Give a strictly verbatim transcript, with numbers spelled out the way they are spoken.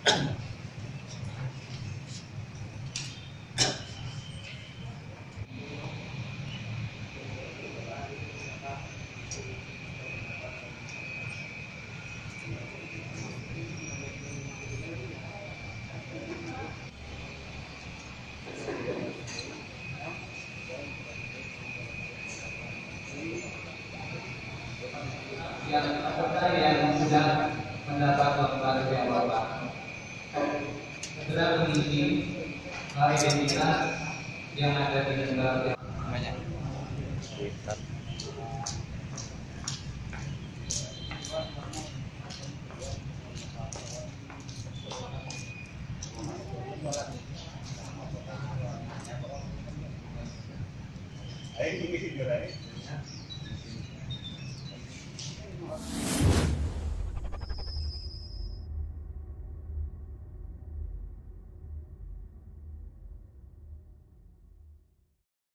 Yang peserta yang sudah mendapat lembar dari Bapak segera mengisi identitas yang ada di lembar banyak. Ayo, ini video